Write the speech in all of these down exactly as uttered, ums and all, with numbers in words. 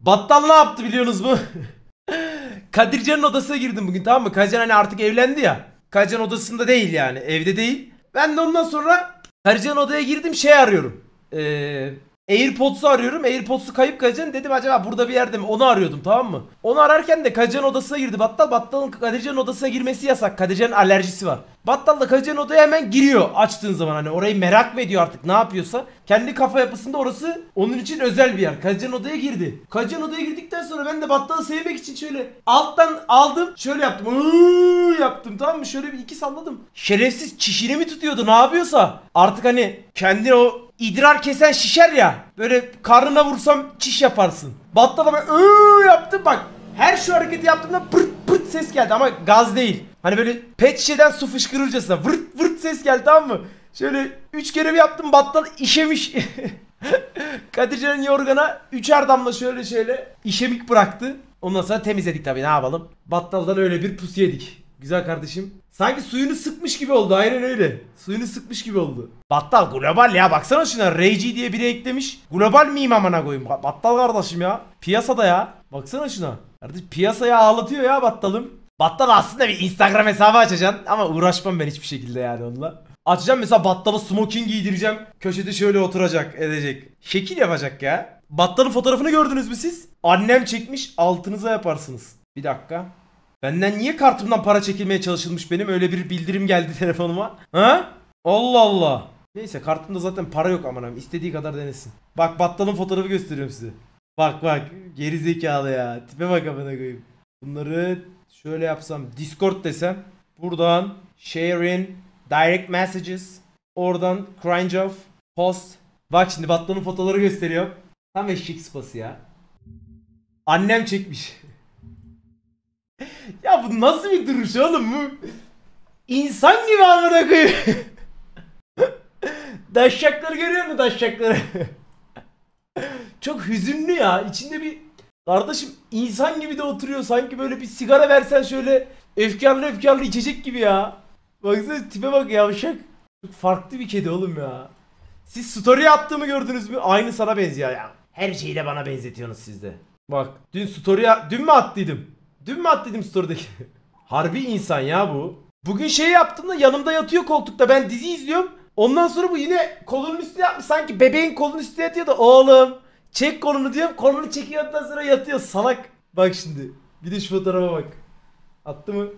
Battal ne yaptı biliyorsunuz mu? Kadircan'ın odasına girdim bugün, tamam mı? Kadircan hani artık evlendi ya. Kadircan odasında değil yani, evde değil. Ben de ondan sonra Kadircan'ın odaya girdim, şey arıyorum. Eee... AirPods'u arıyorum. AirPods'u kayıp Kadircan. Dedim acaba burada bir yerde mi? Onu arıyordum, tamam mı? Onu ararken de Kadircan'ın odasına girdi Battal. Battal'ın Kadircan'ın odasına girmesi yasak. Kadircan'ın alerjisi var. Battal da Kadircan'ın odaya hemen giriyor açtığın zaman, hani orayı merak mı ediyor artık ne yapıyorsa. Kendi kafa yapısında orası onun için özel bir yer. Kadircan'ın odaya girdi. Kadircan'ın odaya girdikten sonra ben de Battal'ı sevmek için şöyle alttan aldım. Şöyle yaptım. Iııı yaptım, tamam mı? Şöyle bir iki salladım. Şerefsiz çişini mi tutuyordu ne yapıyorsa. Artık hani kendi o İdrar kesen şişer ya. Böyle karnına vursam çiş yaparsın. Battal'a ben ııı yaptım bak. Her şu hareketi yaptığımda pırt pırt ses geldi ama gaz değil. Hani böyle pet şişeden su fışkırırcasına vırt vırt ses geldi, tamam mı? Şöyle üç kere bir yaptım, Battal işemiş. Kadircan'ın yorgana üçer damla şöyle şöyle işemik bıraktı. Ondan sonra temizledik tabii, ne yapalım. Battal'dan öyle bir pusu yedik. Güzel kardeşim. Sanki suyunu sıkmış gibi oldu, aynen öyle. Suyunu sıkmış gibi oldu. Battal global ya, baksana şuna. Rayg diye biri eklemiş. Global miyim amına koyayım? Battal kardeşim ya. Piyasada ya. Baksana şuna. Kardeşim piyasaya ağlatıyor ya Battal'ım. Battal aslında bir Instagram hesabı açacaksın ama uğraşmam ben hiçbir şekilde yani onunla. Açacağım mesela, Battal'a smoking giydireceğim. Köşede şöyle oturacak, edecek. Şekil yapacak ya. Battal'ın fotoğrafını gördünüz mü siz? Annem çekmiş, altınıza yaparsınız. Bir dakika. Benden niye kartımdan para çekilmeye çalışılmış benim? Öyle bir bildirim geldi telefonuma. Ha? Allah Allah. Neyse, kartımda zaten para yok amanım. İstediği kadar denesin. Bak Battal'ın fotoğrafı gösteriyorum size. Bak bak. Geri zekalı ya. Tipe bak amına koyayım. Bunları şöyle yapsam. Discord desem. Buradan share in direct messages. Oradan cringe off. Post. Bak şimdi Battal'ın fotoğrafları gösteriyor. Tam eşek sıpası ya. Annem çekmiş. Ya bu nasıl bir duruş oğlum bu? İnsan gibi amına koyayım. Daşşakları görüyor musun, daşşakları? Çok hüzünlü ya. İçinde bir kardeşim insan gibi de oturuyor. Sanki böyle bir sigara versen şöyle efkarlı efkarlı içecek gibi ya. Baksana tipe bak yavşak. Çok farklı bir kedi oğlum ya. Siz story attığımı gördünüz mü? Aynı sana benziyor ya. Her şeyi de bana benzetiyorsunuz siz de. Bak dün story dün mü attıydım? Dün mü attıydım story'deki? Harbi insan ya bu. Bugün şey yaptım da yanımda yatıyor koltukta. Ben dizi izliyorum. Ondan sonra bu yine kolunun üstüne yapmış. Sanki bebeğin kolunun üstüne yatıyor da oğlum çek kolunu diyorum. Kolunu çekiyor, ondan sonra yatıyor salak. Bak şimdi. Bir de şu fotoğrafa bak. Attı mı?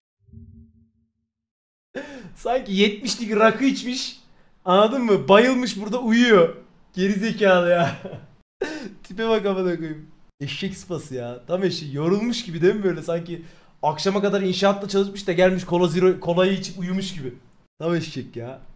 Sanki yetmişlik rakı içmiş. Anladın mı? Bayılmış burada uyuyor. Gerizekalı ya. Tipe bak amına koyayım. Eşek sıpası ya. Tam eşek. Yorulmuş gibi değil mi böyle? Sanki akşama kadar inşaatta çalışmış da gelmiş kola zero, kolayı içip uyumuş gibi. Tam eşek ya.